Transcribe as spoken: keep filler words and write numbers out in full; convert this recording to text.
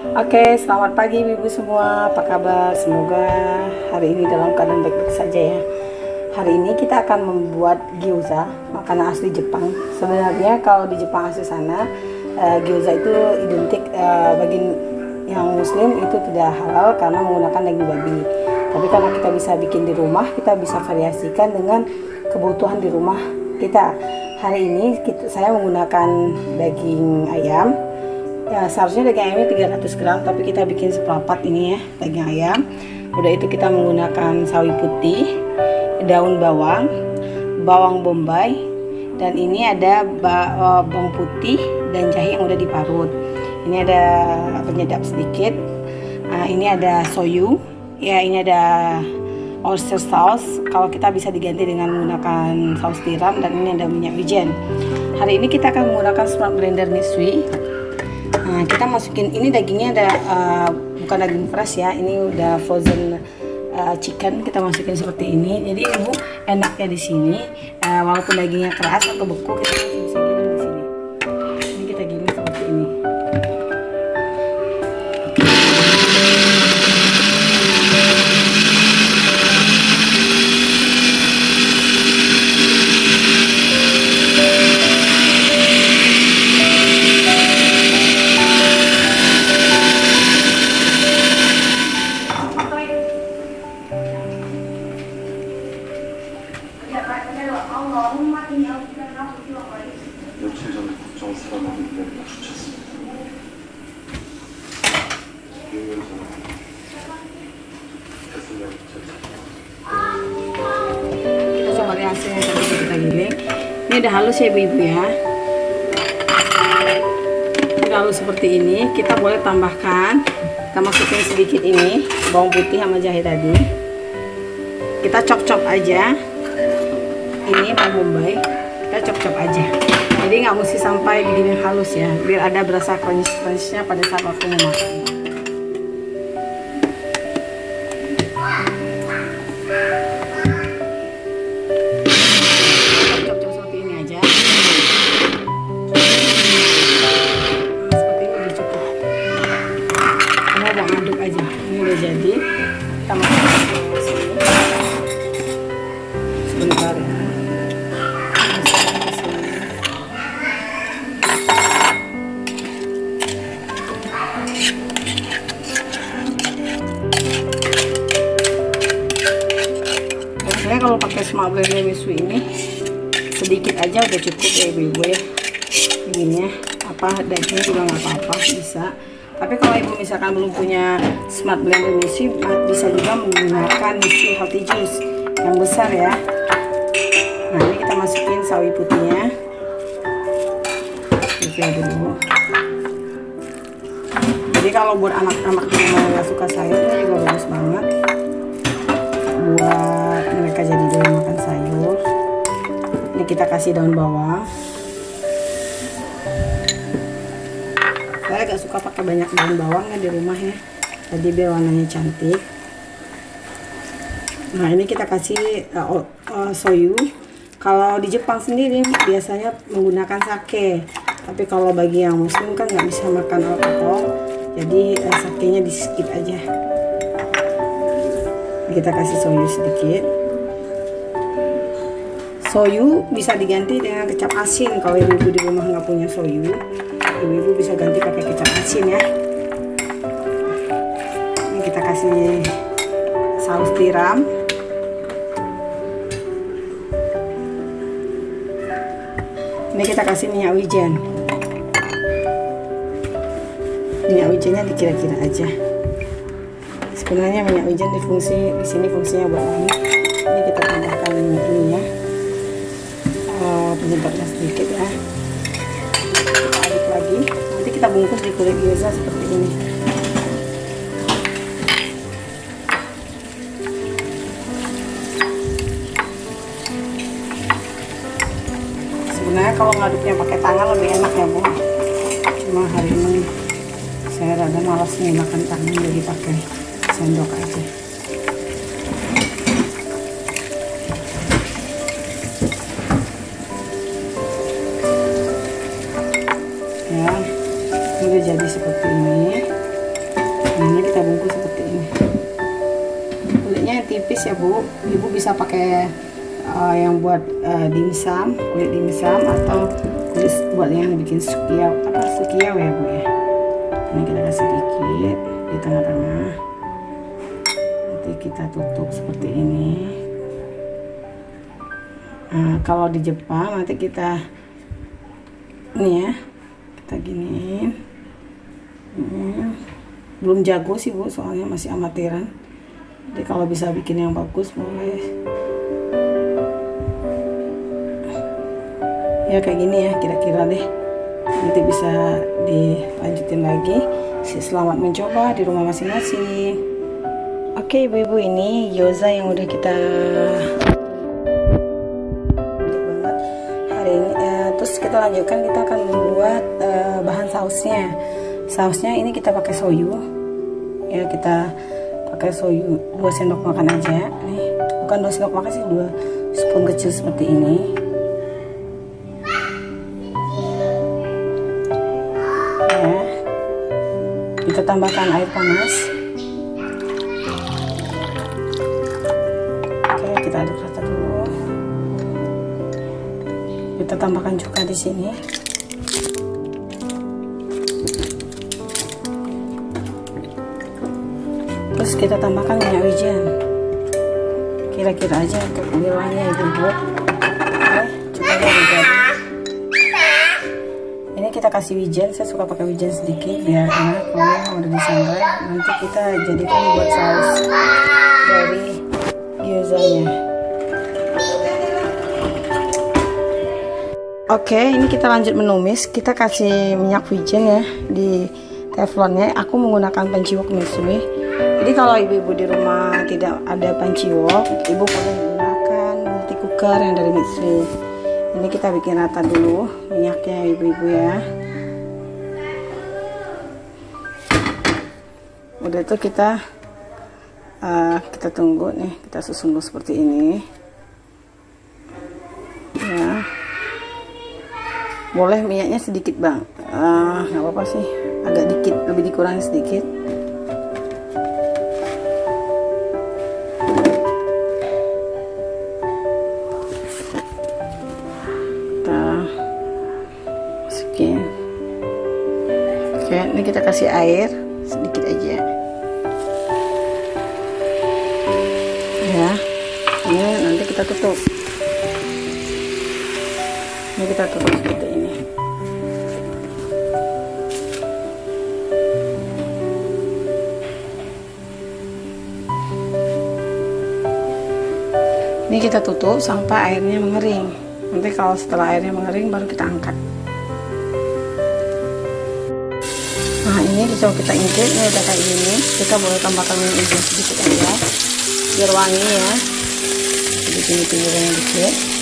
Oke, selamat pagi ibu semua. Apa kabar? Semoga hari ini dalam keadaan baik-baik saja ya. Hari ini kita akan membuat gyoza, makanan asli Jepang. Sebenarnya kalau di Jepang asli sana, uh, gyoza itu identik uh, bagi yang muslim itu tidak halal karena menggunakan daging babi. Tapi karena kita bisa bikin di rumah, kita bisa variasikan dengan kebutuhan di rumah kita. Hari ini kita, saya menggunakan daging ayam. Ya, seharusnya daging ayamnya tiga ratus gram, tapi kita bikin seperempat ini ya, daging ayam. Udah itu kita menggunakan sawi putih, daun bawang, bawang bombay, dan ini ada bawang putih dan jahe yang udah diparut. Ini ada penyedap sedikit. Nah, ini ada soyu. Ya, ini ada oyster sauce. Kalau kita bisa diganti dengan menggunakan saus tiram, dan ini ada minyak wijen. Hari ini kita akan menggunakan smart blender Mitsui. Nah, kita masukin ini dagingnya ada uh, bukan daging fresh ya, ini udah frozen uh, chicken. Kita masukin seperti ini. Jadi ibu enaknya di sini uh, walaupun dagingnya keras atau beku, kita masih bisa giling di sini. Ini kita giling seperti ini. 며칠 전에 걱정 살아남는데 주쳤습니다. Kita coba lihat hasilnya tadi kita giling. Ini udah halus ya ibu-ibu ya. Udah halus seperti ini. Kita boleh tambahkan, kita masukin sedikit ini bawang putih sama jahe tadi. Kita cop-cop aja. Ini bawang bombay, kita cop-cop aja. Jadi nggak mesti sampai begini halus ya, biar ada berasa crunch-crunchnya pada saat waktu memakan. Cop-cop seperti ini aja. Nah, seperti ini udah cukup. Kita mau aduk aja. Ini udah jadi. Kita masukkan ke sini. Sebentar ya. Saya kalau pakai smart blender Mitsui ini sedikit aja udah cukup ya ibu-ibu ya. Ininya apa dagingnya juga nggak apa-apa, bisa. Tapi kalau ibu misalkan belum punya smart blender Mitsui, bisa juga menggunakan Mitsui healthy juice yang besar ya. Nah, ini kita masukin sawi putihnya. Kita dulu. Jadi kalau buat anak-anak yang nggak suka sayur, ini juga bagus banget. Buat mereka jadi doyan makan sayur. Ini kita kasih daun bawang. Saya agak suka pakai banyak daun bawang ya di rumah ya, jadi biar warnanya cantik. Nah, ini kita kasih uh, uh, soyu. Kalau di Jepang sendiri biasanya menggunakan sake, tapi kalau bagi yang muslim kan nggak bisa makan alkohol, jadi uh, sakenya di skip aja. Kita kasih soyu sedikit. Soyu bisa diganti dengan kecap asin. Kalau ibu-ibu di rumah nggak punya soyu, ibu-ibu bisa ganti pakai kecap asin ya. Ini kita kasih saus tiram. Ini kita kasih minyak wijen. Minyak wijennya dikira-kira aja. Sebenarnya minyak wijen di fungsi di sini fungsinya buat wangi. Ini kita tambahkan ini ya, uh, penyedapnya sedikit ya. Kita aduk lagi. Nanti kita bungkus di kulit gyoza seperti ini. Sebenarnya kalau ngaduknya pakai tangan lebih enak ya bu. Cuma hari ini saya rada malas menggunakan tangan, jadi pakai sendok aja. Ya, ini udah jadi seperti ini. Nah, ini kita bungkus seperti ini. Kulitnya yang tipis ya Bu. Ibu bisa pakai uh, yang buat uh, dimsum, kulit dimsum, atau kulit buat yang bikin sukiau, apa sukiau ya Bu ya. Ini kita kasih dikit di tengah-tengah. Nanti kita tutup seperti ini. Nah, kalau di Jepang nanti kita ini ya, kita giniin. Hmm, belum jago sih Bu, soalnya masih amatiran. Jadi kalau bisa bikin yang bagus boleh. Ya kayak gini ya kira-kira deh. Nanti bisa dilanjutin lagi. Selamat mencoba di rumah masing-masing. Oke ibu-ibu, ini gyoza yang udah kita banget hari ini. Eh, terus kita lanjutkan, kita akan membuat eh, bahan sausnya. Sausnya ini kita pakai soyu. Ya kita pakai soyu dua sendok makan aja. Nih, bukan dua sendok makan sih, dua spoon kecil seperti ini. Kita tambahkan air panas. Oke, kita aduk rata dulu. Kita tambahkan cuka di sini. Terus kita tambahkan minyak wijen. Kira-kira aja untuk wilayahnya ibu buat. Oke, cukanya juga. Ini kita kasih wijen, saya suka pakai wijen sedikit biar enak kalau udah disangrai. Nanti kita jadikan buat saus dari gyozanya. Oke, ini kita lanjut menumis. Kita kasih minyak wijen ya di teflonnya. Aku menggunakan panci wok Mitsui. Jadi kalau ibu-ibu di rumah tidak ada panci wok, ibu boleh menggunakan multi cooker yang dari Mitsui. Ini kita bikin rata dulu minyaknya ibu-ibu ya. Udah itu kita uh, kita tunggu nih, kita susun dulu seperti ini. Ya. Boleh minyaknya sedikit bang, uh, nggak apa-apa sih, agak dikit, lebih dikurangi sedikit. Oke, ini kita kasih air sedikit aja. Ya, ini nanti kita tutup. Ini kita tutup seperti ini. Ini kita tutup sampai airnya mengering. Nanti kalau setelah airnya mengering baru kita angkat. Nah ini bisa kita intip, ini udah kayak gini. Kita boleh tambahkan minyak sedikit aja biar wangi ya. Jadi pinggir-pinggirnya dikit.